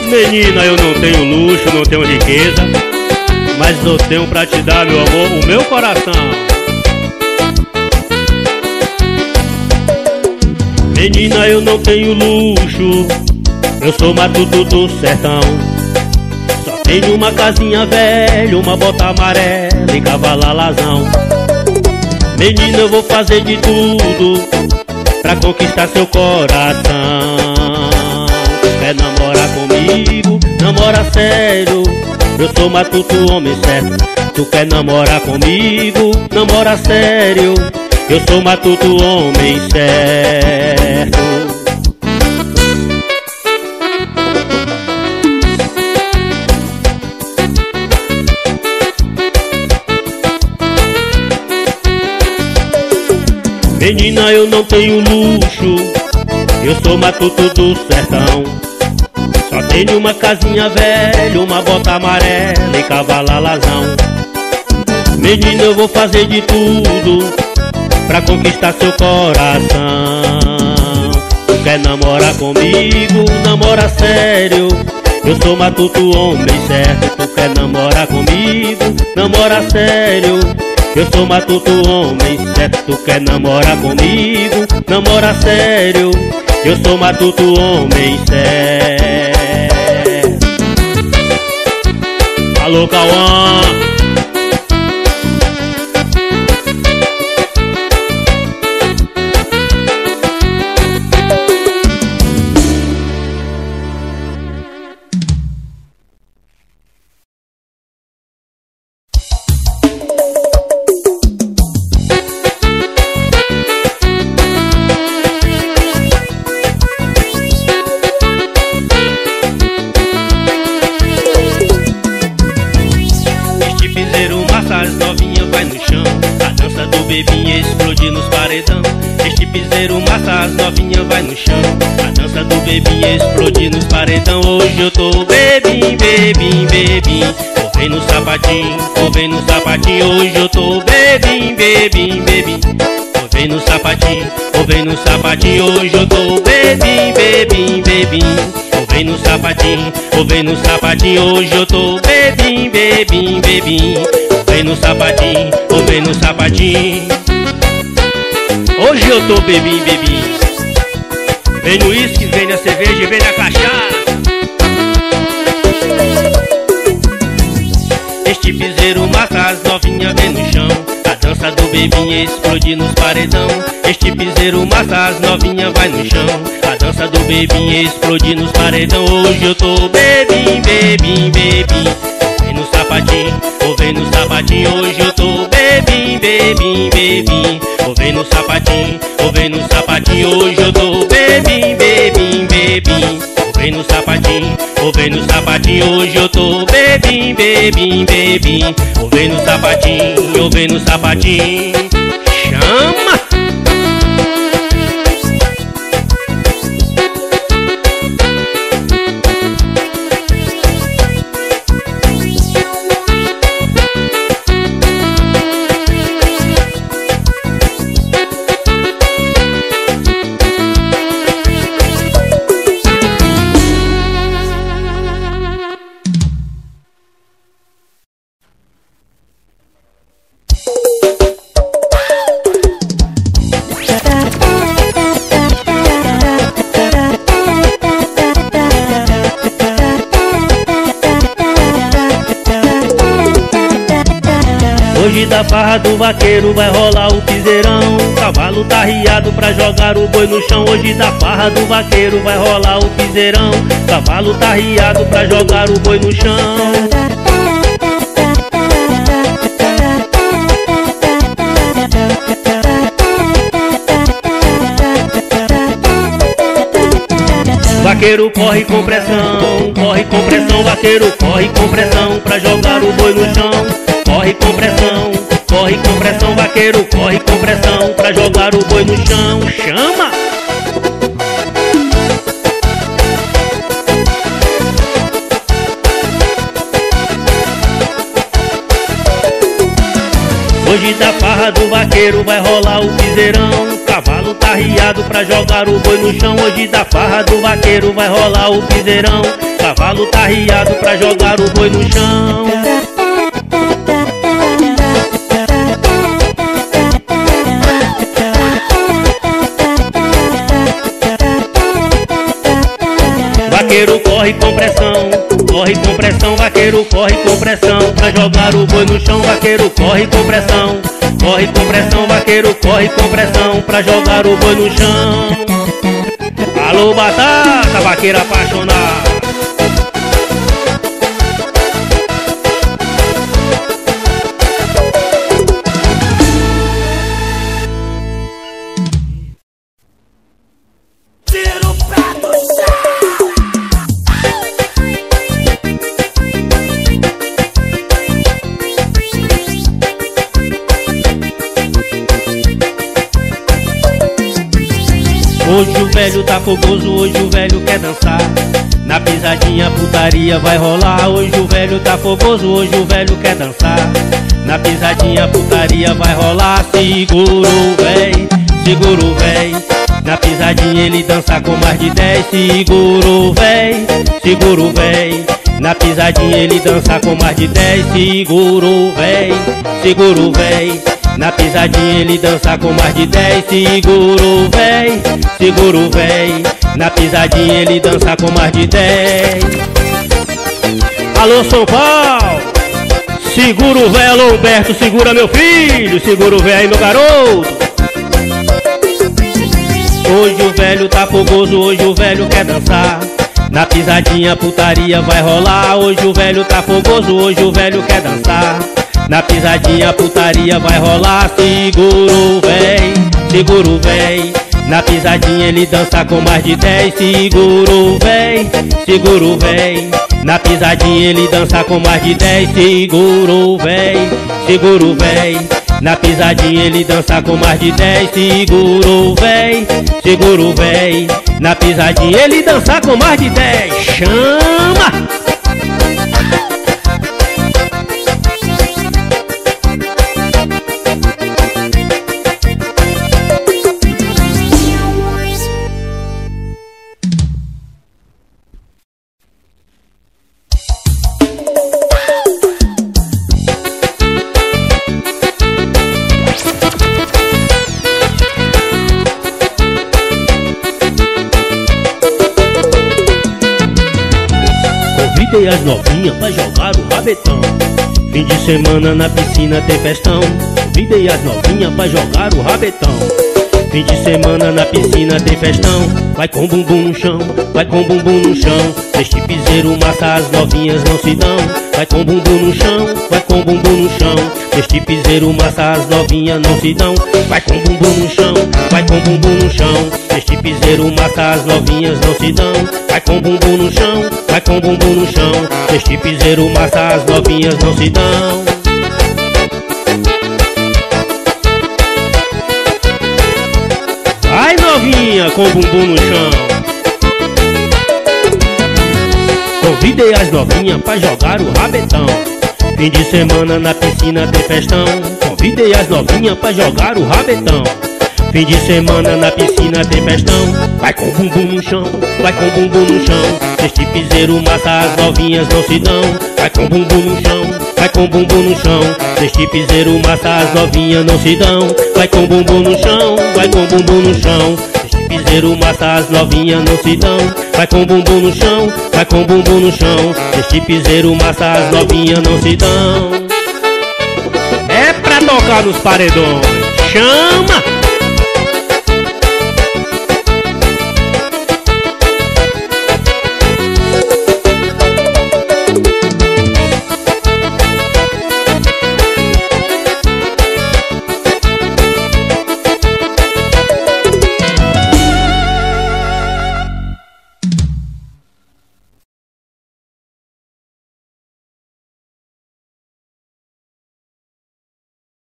Menina, eu não tenho luxo, não tenho riqueza, mas eu tenho pra te dar, meu amor, o meu coração. Menina, eu não tenho luxo, eu sou matuto do sertão. Só tenho uma casinha velha, uma bota amarela e cavalo alazão. Menina, eu vou fazer de tudo pra conquistar seu coração. Quer namorar comigo? Namora sério, eu sou matuto, homem certo. Tu quer namorar comigo? Namora sério, eu sou matuto, homem certo. Menina, eu não tenho luxo, eu sou matuto do sertão. Só tenho uma casinha velha, uma bota amarela e cavalo alazão. Menina, eu vou fazer de tudo pra conquistar seu coração. Tu quer namorar comigo? Namora sério, eu sou matuto, homem certo. Tu quer namorar comigo? Namora sério, eu sou matuto, homem certo. Tu quer namorar comigo? Namora sério, eu sou matuto, homem certo. Alô, Cauã. As novinhas vai no chão, a dança do bebinho explode nos paredão. Este piseiro massa, as novinhas vai no chão, a dança do bebinho explode nos paredão. Hoje eu tô bebim, bebim, bebim, vou ver no sapatinho, vou ver no sapatinho. Hoje eu tô bebim, bebim, bebim, vou ver no sapatinho, vou ver no sapatinho. Hoje eu tô bebim, bebim, bebim, vou ver no sapatinho, vou ver no sapatinho. Hoje eu tô bebim, bebim, bebim, vem no sapatinho, vou ver no sapatinho. Hoje eu tô bebim, bebim. Vem no uísque, vem na cerveja, vem na cachaça. Este piseiro massa, as novinhas vem no chão, a dança do bebinho explode nos paredão. Este piseiro massa, as novinhas vai no chão, a dança do bebinho explode nos paredão. Hoje eu tô bebim, bebim, bebim, vem no sapatinho, vou ver no sapatinho. Hoje eu tô bebim, bebim, bebim, vou ver no sapatinho, vou ver no sapatinho. Hoje eu tô bebim, bebim, bebim, vou ver no sapatinho, vou ver no sapatinho. Hoje eu tô bebim, bebim, bebim, vou ver no sapatinho, vou ver no sapatinho. Chama! Hoje da farra do vaqueiro vai rolar o piseirão, cavalo tá riado pra jogar o boi no chão. Hoje da farra do vaqueiro vai rolar o piseirão, cavalo tá riado pra jogar o boi no chão. Vaqueiro corre com pressão, vaqueiro corre com pressão pra jogar o boi no chão. Corre com pressão, vaqueiro corre com pressão pra jogar o boi no chão. Chama! Hoje da farra do vaqueiro vai rolar o piseirão, cavalo Cavalo tá riado pra jogar o boi no chão. Hoje da farra do vaqueiro vai rolar o piseirão. Cavalo tá riado pra jogar o boi no chão. Vaqueiro corre com pressão, vaqueiro corre com pressão. Pra jogar o boi no chão, vaqueiro corre com pressão. Corre com pressão, vaqueiro corre com pressão. Pra jogar o boi no chão. Alô Batata, vaqueiro apaixonado. Hoje o velho tá fogoso, hoje o velho quer dançar. Na pisadinha a putaria vai rolar. Hoje o velho tá fogoso, hoje o velho quer dançar. Na pisadinha a putaria vai rolar. Segura o véi, segura o véi. Na pisadinha ele dança com mais de 10. Segura o véi, segura o véi. Na pisadinha ele dança com mais de 10. Segura o véi, segura o véi. Na pisadinha ele dança com mais de 10. Segura o véi, segura o véi. Na pisadinha ele dança com mais de 10. Alô São Paulo, segura o véi. Alô Humberto, segura meu filho. Segura o véi aí meu garoto. Hoje o velho tá fogoso, hoje o velho quer dançar. Na pisadinha a putaria vai rolar. Hoje o velho tá fogoso, hoje o velho quer dançar. Na pisadinha a putaria vai rolar. Segura o véi, segura o véi. Na pisadinha ele dança com mais de 10. Segura o véi, segura o véi. Na pisadinha ele dança com mais de 10. Segura o véi, segura o véi. Na pisadinha ele dança com mais de 10. Segura o véi, segura o véi. Na pisadinha ele dança com mais de 10. Chama! Convidei as novinhas pra jogar o rabetão. Fim de semana na piscina tem festão. Convidei as novinhas pra jogar o rabetão. Fim de semana na piscina tem festão. Vai com bumbum no chão, vai com bumbum no chão. Este piseiro massa as novinhas não se dão. Vai com bumbum no chão, vai com bumbum no chão. Este piseiro massa as novinhas não se dão. Vai com bumbum no chão, vai com bumbum no chão. Este piseiro massa as novinhas não se dão. Vai com bumbum no chão, vai com bumbum no chão. Este piseiro massa as novinhas não se dão. Vai novinha com bumbum no chão. Convidei as novinhas pra jogar o rabetão. Fim de semana na piscina tem festão. Convidei as novinhas pra jogar o rabetão. Fim de semana na piscina tem festão. Vai com bumbum no chão, vai com bumbum no chão. Este piseiro massa as novinhas não se dão. Vai com bumbum no chão, vai com bumbum no chão. Este piseiro massa as novinhas não se dão. Vai com bumbum no chão, vai com bumbum no chão. Este piseiro massa as novinhas não se dão. Vai com bumbum no chão, vai com bumbum no chão. Este piseiro massa as novinhas não se dão. É pra tocar nos paredões. Chama!